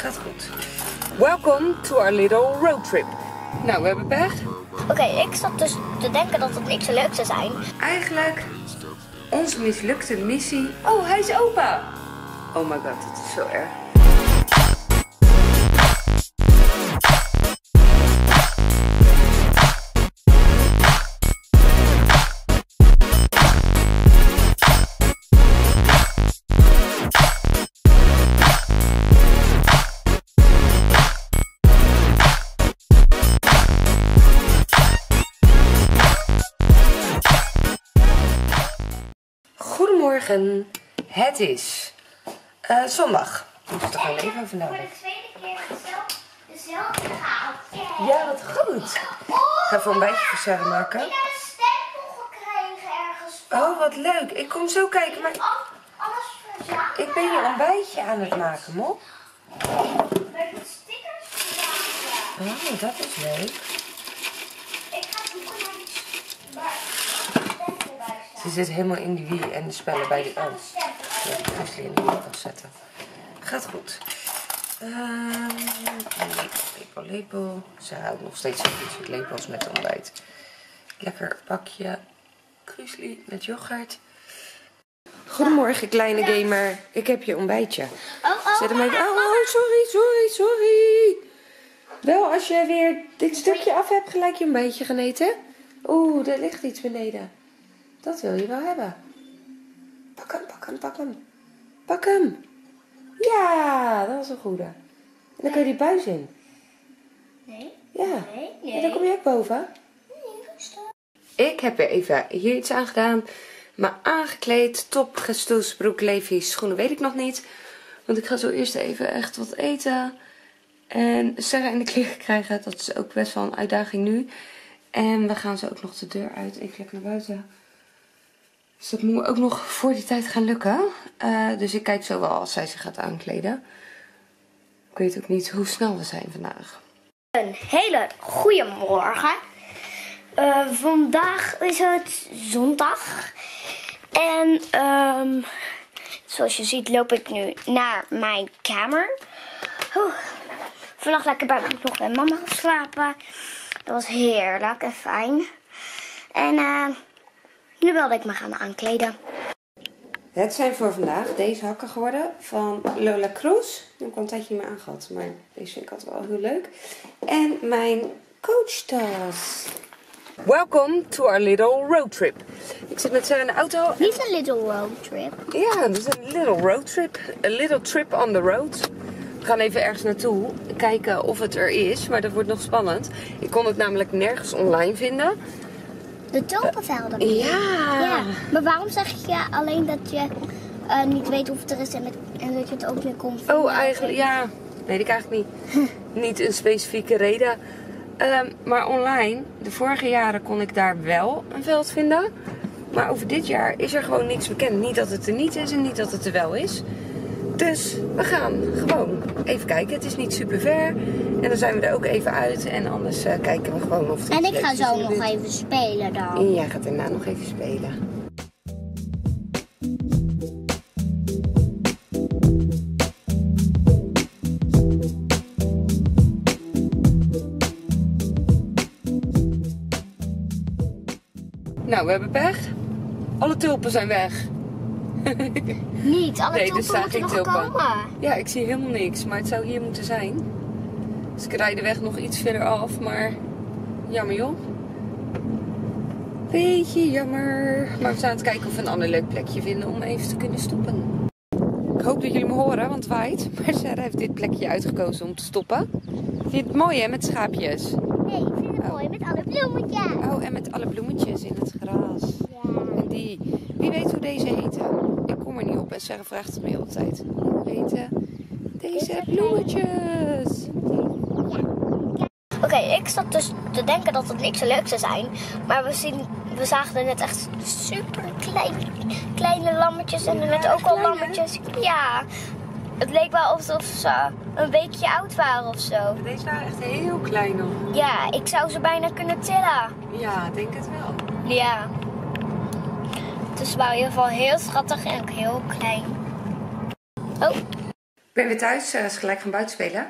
Gaat goed. Welcome to our little road trip. Nou, we hebben pech. Oké, ik zat dus te denken dat het niks zo leuk zou zijn. Eigenlijk, onze mislukte missie... Oh, hij is opa! Oh my god, het is zo erg. Goedemorgen, het is zondag. Ik moet er gewoon even over nadenken. Voor de tweede keer dezelfde gehaald. Ja, wat goed. Ik ga even een beetje voor Sarah maken. Ik heb een stempel gekregen ergens. Oh, wat leuk. Ik kom zo kijken, maar Alles verzamelen. ik ben je ontbijtje aan het maken, Mop. Met stickers verzamelen. Oh, dat is leuk. Ik ga zoeken naar Ze zit helemaal in die wie en de spellen bij die oud. Ja, ik ga ze in de winkel zetten. Gaat goed. Lepel. Ze houdt nog steeds zo goed met lepels met ontbijt. Lekker bakje kruisli met yoghurt. Goedemorgen, kleine gamer. Ik heb je ontbijtje. Zet hem even. Oh, sorry. Wel, als je weer dit stukje af hebt, gelijk je ontbijtje gaan eten. Oeh, er ligt iets beneden. Dat wil je wel hebben. Pak hem. Ja, dat was een goede. En dan kun je die buis in. Nee. Ja. Nee. En dan kom je ook boven. Ik heb er even hier iets aan gedaan. Maar aangekleed, top, gestoes, broek, Levi's, schoenen weet ik nog niet. Want ik ga zo eerst even echt wat eten. En Sarah in de kleren krijgen. Dat is ook best wel een uitdaging nu. En we gaan zo ook nog de deur uit. Even lekker naar buiten. Dus dat moet ook nog voor die tijd gaan lukken. Dus ik kijk zo wel als zij zich gaat aankleden. Ik weet ook niet hoe snel we zijn vandaag. Een hele goede morgen. Vandaag is het zondag. En zoals je ziet loop ik nu naar mijn kamer. Vannacht lekker buiten nog met mama geslapen. Dat was heerlijk en fijn. En nu wilde ik me gaan aankleden. Het zijn voor vandaag deze hakken geworden van Lola Cruz. Ik heb al een tijdje niet meer aangehad, maar deze vind ik altijd wel heel leuk. En mijn coachtas. Welcome to our little road trip. Ik zit met Sarah in de auto. Niet een little road trip. Ja, dus een little road trip. A little trip on the road. We gaan even ergens naartoe. Kijken of het er is, maar dat wordt nog spannend. Ik kon het namelijk nergens online vinden. De tulpenvelden. Ja. Maar waarom zeg je alleen dat je niet weet of het er is en dat je het ook weer kon vinden? Oh, eigenlijk, ja. Weet ik eigenlijk niet. Niet een specifieke reden. Maar online, de vorige jaren kon ik daar wel een veld vinden. Maar over dit jaar is er gewoon niks bekend. Niet dat het er niet is en niet dat het er wel is. Dus we gaan gewoon even kijken. Het is niet super ver. En dan zijn we er ook even uit. En anders kijken we gewoon of het En iets ik ga leuks is zo in de nog buurt. even spelen dan. En jij gaat daarna nog even spelen. Nou, we hebben pech. Alle tulpen zijn weg. Niet, alle Nee, er tulpen staan moeten geen nog tulpen. komen. Ja, ik zie helemaal niks, maar het zou hier moeten zijn. Dus ik rijd de weg nog iets verder af, maar jammer joh. Beetje jammer. Maar we zijn aan het kijken of we een ander leuk plekje vinden om even te kunnen stoppen. Ik hoop dat jullie me horen, want het waait. Maar Sarah heeft dit plekje uitgekozen om te stoppen. Vind je het mooi hè, met schaapjes? Nee, ik vind het mooi met alle bloemetjes. Oh, en met alle bloemetjes in het gras. Ja. En die, wie weet hoe deze heten? Ik kom er niet op en Sarah vraagt het me de hele tijd. Hoe heten deze bloemetjes? Oké, ik zat dus te denken dat het niks zo leuk zou zijn. Maar we zagen er net echt super kleine lammetjes. En er net ook al lammetjes. Ja, het leek wel alsof ze een weekje oud waren of zo. Deze waren echt heel klein nog. Ja, ik zou ze bijna kunnen tillen. Ja, denk het wel. Ja. Dus ze waren in ieder geval heel schattig en ook heel klein. Oh. Ik ben weer thuis, ze is gelijk gaan buiten spelen.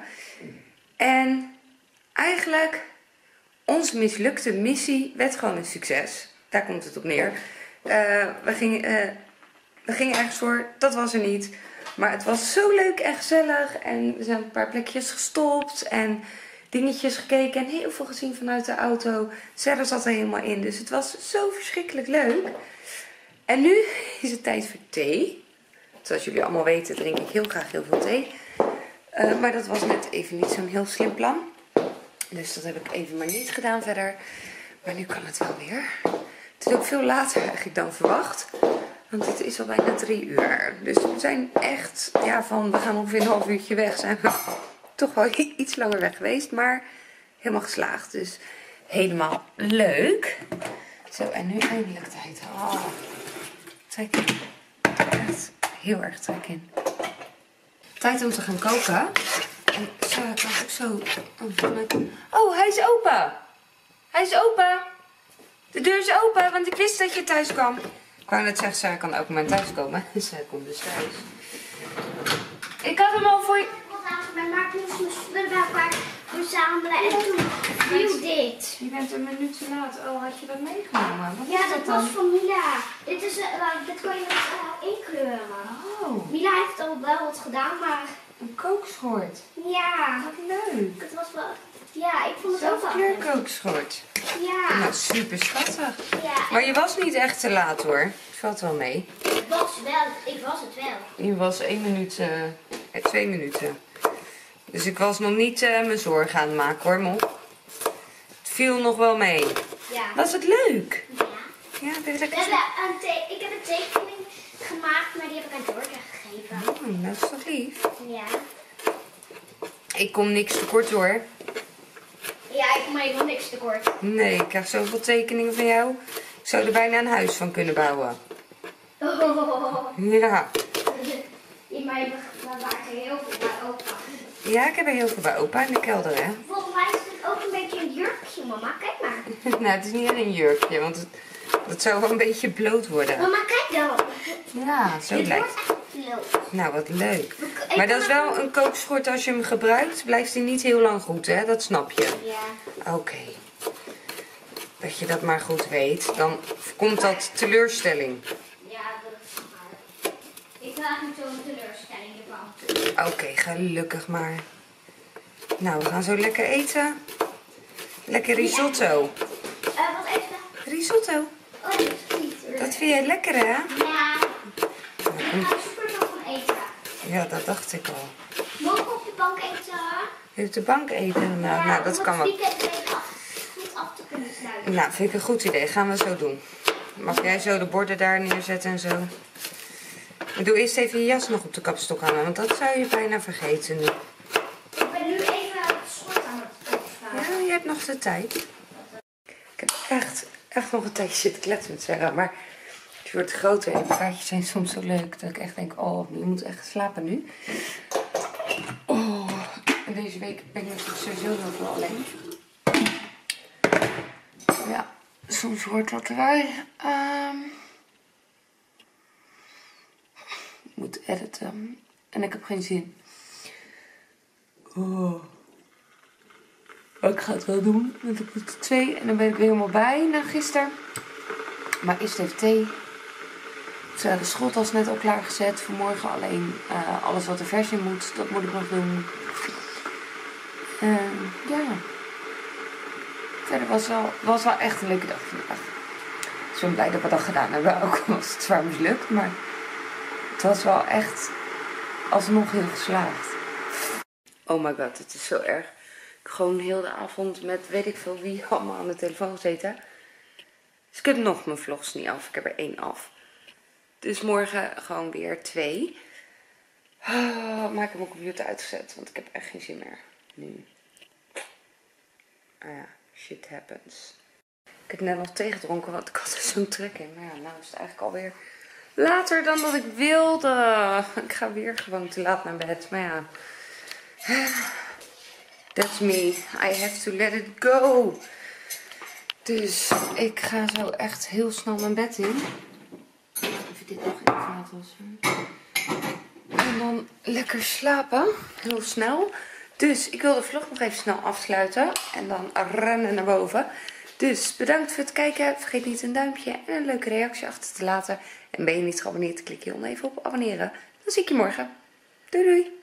En eigenlijk, onze mislukte missie werd gewoon een succes. Daar komt het op neer. We gingen ergens voor, dat was er niet. Maar het was zo leuk en gezellig. En we zijn op een paar plekjes gestopt en dingetjes gekeken. En heel veel gezien vanuit de auto. Sarah zat er helemaal in, dus het was zo verschrikkelijk leuk. En nu is het tijd voor thee. Zoals jullie allemaal weten drink ik heel graag heel veel thee. Maar dat was net even niet zo'n heel slim plan. Dus dat heb ik even maar niet gedaan verder. Maar nu kan het wel weer. Het is ook veel later eigenlijk dan verwacht. Want het is al bijna 3 uur. Dus we zijn echt, ja, we gaan ongeveer een half uurtje weg. Zijn we toch wel iets langer weg geweest. Maar helemaal geslaagd. Dus helemaal leuk. Zo, en nu eindelijk tijd. Oh, trek in. Echt heel erg trek in. Tijd om te gaan koken. En Sarah kan ook zo... Oh, hij is open. Hij is open. De deur is open, want ik wist dat je thuis kwam. Ik wou net zeggen, Sarah kan elk moment thuis komen. Zij komt dus thuis. Ik had hem al voor je... Maar ik moest mijn spullen bij elkaar verzamelen en toen viel dit. Je bent een minuut te laat. Oh, had je dat meegenomen? Wat Ja, is dat dan? was van Mila. Dit kan je inkleuren. Oh, Mila heeft al wel wat gedaan, maar een kookschort. ja, Wat leuk. het was wel... Ja, ik vond het ook Zo'n wel leuk. kleurkookschort. Ja. Nou, super schattig. Ja, Maar je was niet echt te laat hoor. Valt wel mee. ik was het wel. Je was 1 minuut, 2 minuten. Dus ik was nog niet mijn zorgen aan het maken hoor, Mol. Het viel nog wel mee. Ja. Was het leuk? Ja. Ja, ben je lekker... Ik heb een tekening gemaakt, maar die heb ik aan Georgia gegeven. Oh, dat is toch lief. Ja. Ik kom niks tekort hoor. Ja, maar ik wil niks tekort. Nee, ik krijg zoveel tekeningen van jou. Ik zou er bijna een huis van kunnen bouwen. Oh. Ja. Maar je bewaart er heel veel bij opa. Ja, ik heb er heel veel bij opa in de kelder, hè. Volgens mij is het ook een beetje een jurkje, mama. Kijk maar. Nou, het is niet een jurkje, want dat zou wel een beetje bloot worden. Mama, kijk dan. Ja, zo Dit lijkt wordt het. echt leuk. Nou, wat leuk. Maar dat is wel een kookschort, als je hem gebruikt, blijft hij niet heel lang goed, hè? Dat snap je. Ja. Oké. Dat je dat maar goed weet. Dan komt dat teleurstelling. Ja, dat is waar. Ik wil eigenlijk zo'n teleurstelling ervan. Oké, gelukkig maar. Nou, we gaan zo lekker eten. Lekker risotto. Wat even? Risotto. Oh, dat is niet. Dat vind jij lekker, hè? Ja. Ik ga super veel van eten. Ja, dat dacht ik al. Mogen we op de bank eten? Wil je op de bank eten? Nou, dat kan wel. Om het weekend goed af te kunnen sluiten. Nou, vind ik een goed idee. Gaan we zo doen. Mag jij zo de borden daar neerzetten en zo? Ik doe eerst even je jas nog op de kapstok hangen, want dat zou je bijna vergeten nu. Ik ben nu even het schort aan het opvragen. Ja, je hebt nog de tijd. Ik heb echt nog een tijdje zitten kletsen met Sarah, maar het wordt groter en praatjes zijn soms zo leuk dat ik echt denk, oh, je moet echt slapen nu. Oh, en deze week ben ik natuurlijk sowieso heel veel alleen. Ja, soms hoort dat erbij. Ik moet editen en ik heb geen zin. Oh. Maar ik ga het wel doen, want ik moet 2 en dan ben ik weer helemaal bij na gisteren. Maar eerst even thee. De schooltas net al klaargezet voor morgen. Alleen alles wat er vers in moet, dat moet ik nog doen. Ja. Verder was wel echt een leuke dag vandaag. Ik ben blij dat we dat gedaan hebben. Ook al was het zwaar mislukt. Maar het was wel echt alsnog heel geslaagd. Oh my god, het is zo erg. Ik heb gewoon heel de avond met weet ik veel wie allemaal aan de telefoon gezeten. Dus ik heb nog mijn vlogs niet af. Ik heb er 1 af. Dus morgen gewoon weer 2. Maar ik heb mijn computer uitgezet. Want ik heb echt geen zin meer. Nu. Ah ja, shit happens. Ik heb net nog thee gedronken. Want ik had er zo'n trek in. Maar ja, nou is het eigenlijk alweer later dan dat ik wilde. Ik ga weer gewoon te laat naar bed. Maar ja. That's me. I have to let it go. Dus ik ga zo echt heel snel mijn bed in. Even dit nog even laten wassen. En dan lekker slapen. Heel snel. Dus ik wil de vlog nog even snel afsluiten. En dan rennen naar boven. Dus bedankt voor het kijken. Vergeet niet een duimpje en een leuke reactie achter te laten. En ben je niet geabonneerd, klik hier even op abonneren. Dan zie ik je morgen. Doei doei.